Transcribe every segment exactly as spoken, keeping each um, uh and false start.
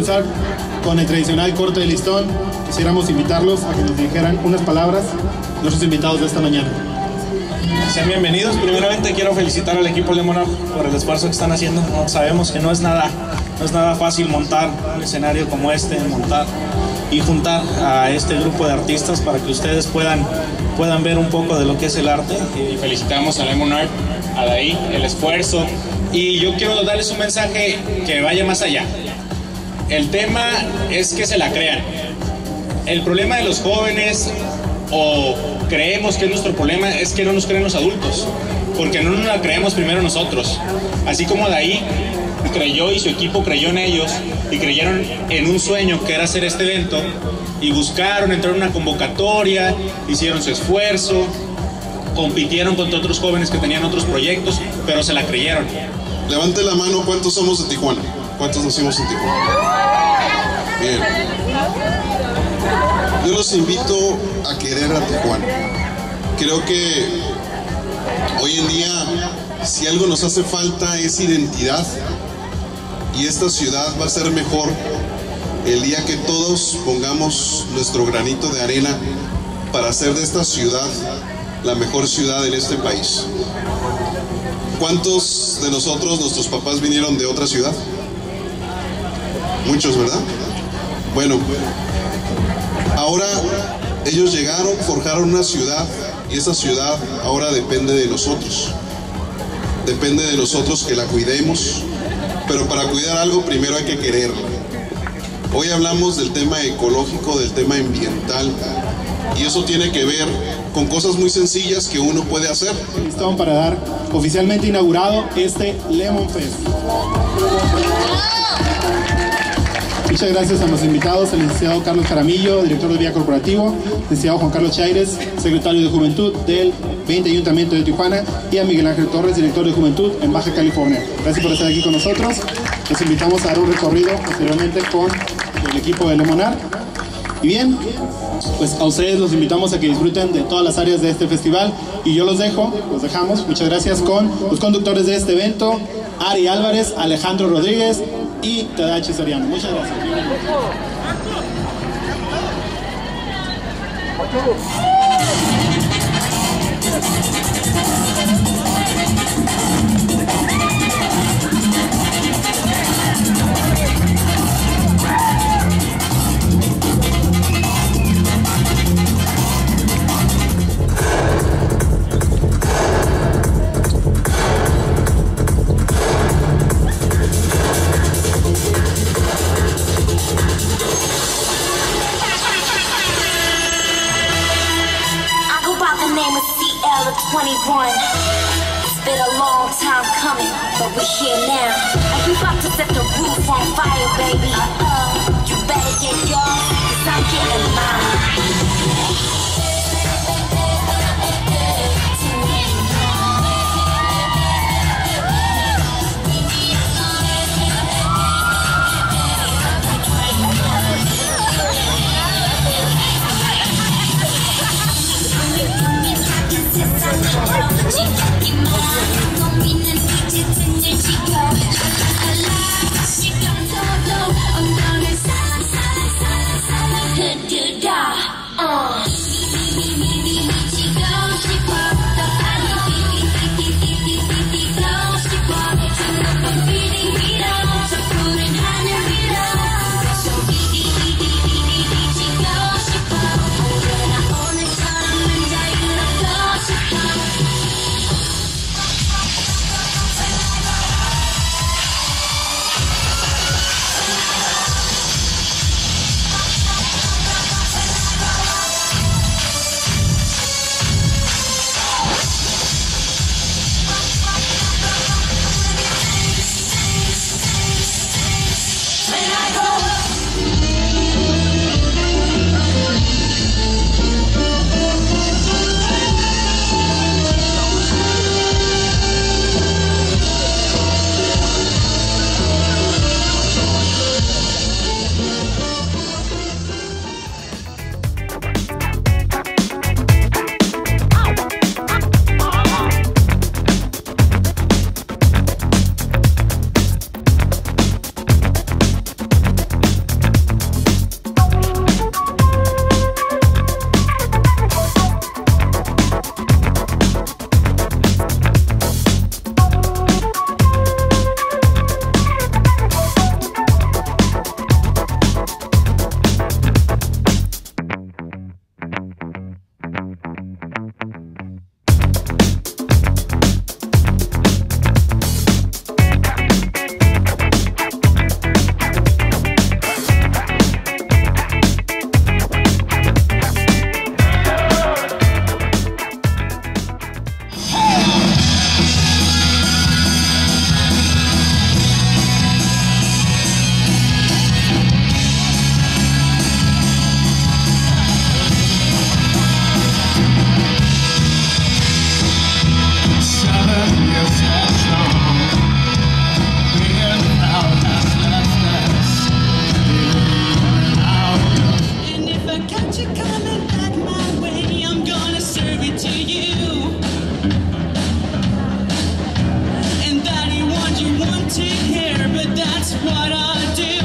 comenzar con el tradicional corte de listón, quisiéramos invitarlos a que nos dijeran unas palabras nuestros invitados de esta mañana. Sean bienvenidos. Primeramente quiero felicitar al equipo Lemonade por el esfuerzo que están haciendo. No, sabemos que no es nada, no es nada fácil montar un escenario como este, montar y juntar a este grupo de artistas para que ustedes puedan, puedan ver un poco de lo que es el arte. Y felicitamos a Lemonade, a Daí, el esfuerzo. Y yo quiero darles un mensaje que vaya más allá. El tema es que se la crean. El problema de los jóvenes, o creemos que es nuestro problema, es que no nos creen los adultos, porque no nos la creemos primero nosotros. Así como Daí creyó y su equipo creyó en ellos y creyeron en un sueño que era hacer este evento y buscaron entrar en una convocatoria, hicieron su esfuerzo, compitieron contra otros jóvenes que tenían otros proyectos, pero se la creyeron. Levante la mano, ¿cuántos somos de Tijuana? ¿Cuántos nacimos en Tijuana? Bien. Yo los invito a querer a Tijuana. Creo que hoy en día, si algo nos hace falta es identidad, y esta ciudad va a ser mejor el día que todos pongamos nuestro granito de arena para hacer de esta ciudad la mejor ciudad en este país. ¿Cuántos de nosotros, nuestros papás vinieron de otra ciudad? Muchos, ¿verdad? Bueno, ahora ellos llegaron, forjaron una ciudad, y esa ciudad ahora depende de nosotros. Depende de nosotros que la cuidemos, pero para cuidar algo primero hay que quererla. Hoy hablamos del tema ecológico, del tema ambiental, y eso tiene que ver con cosas muy sencillas que uno puede hacer. Estamos para dar oficialmente inaugurado este Lemon Fest. Muchas gracias a los invitados, el licenciado Carlos Jaramillo, director de Vía Corporativo, el licenciado Juan Carlos Chaires, secretario de Juventud del veinte Ayuntamiento de Tijuana, y a Miguel Ángel Torres, director de Juventud en Baja California. Gracias por estar aquí con nosotros. Los invitamos a dar un recorrido posteriormente con el equipo de Lemonade. Y bien, pues a ustedes los invitamos a que disfruten de todas las áreas de este festival, y yo los dejo, los dejamos, muchas gracias, con los conductores de este evento, Ari Álvarez, Alejandro Rodríguez y T D H Soriano. Muchas gracias. twenty-one. It's been a long time coming, but we're here now. And we about to set the roof on fire, baby. Uh-uh. You better get yours, cause I'm getting mine. I'm gonna romantic hair, but that's what I do.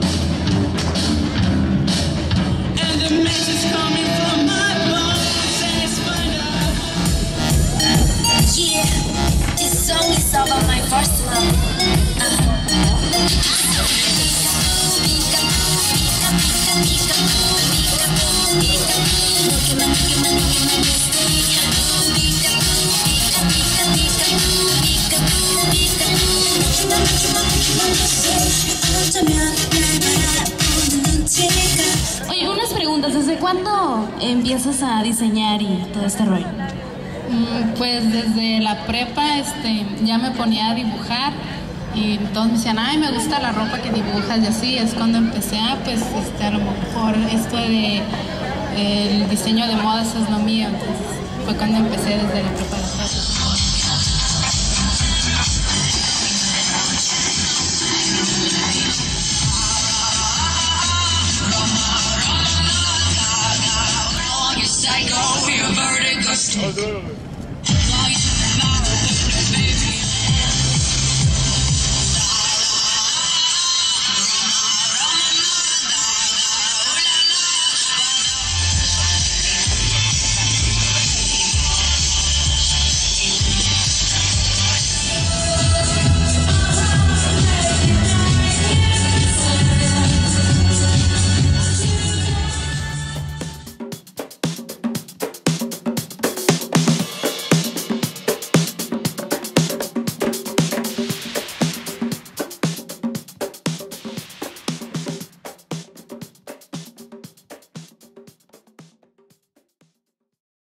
And the message coming from my bones says find out. Yeah, this song is about my first love. Uh-huh. Oye, unas preguntas. ¿Desde cuándo empiezas a diseñar y todo este rollo? Mm, Pues desde la prepa este, ya me ponía a dibujar y todos me decían, ay, me gusta la ropa que dibujas y así. Es cuando empecé a, pues, este, a lo mejor esto de el diseño de modas es lo mío. Entonces fue cuando empecé desde la preparatoria. Psycho, your vertigo stick.